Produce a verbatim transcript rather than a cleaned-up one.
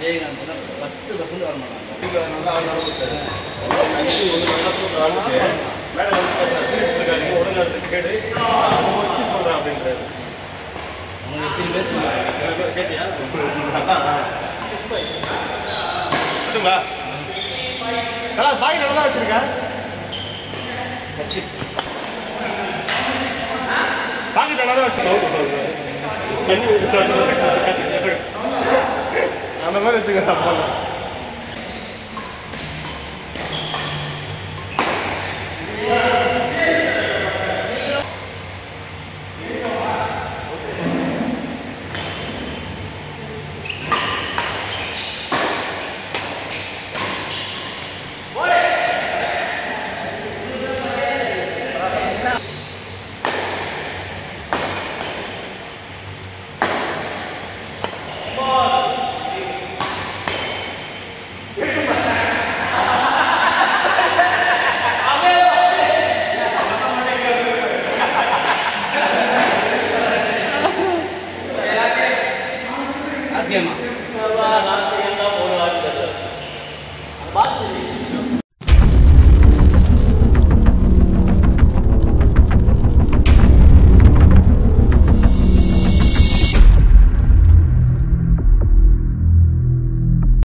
விஜயகாந்த் பத்து பர்சன்ட் வர மாட்டாங்க. நல்லா ஆரம்பிச்சாரு ஒன்று நல்லா சொல்கிறாங்க மேடம் வந்து இருக்காங்க ஒழுங்காக கேடு அதை வச்சு சொல்கிறேன் அப்படின்றாரு. அவங்க எத்தனை பேர் சொல்லுவாங்க கேட்டியா? அதுங்களா நல்லா பாய் நல்லா தான் வச்சுருக்கேன். பாக்கெட் நல்லா தான் வச்சுருக்கோம். தண்ணி அந்த மாதிரி வச்சுக்கிறேன்.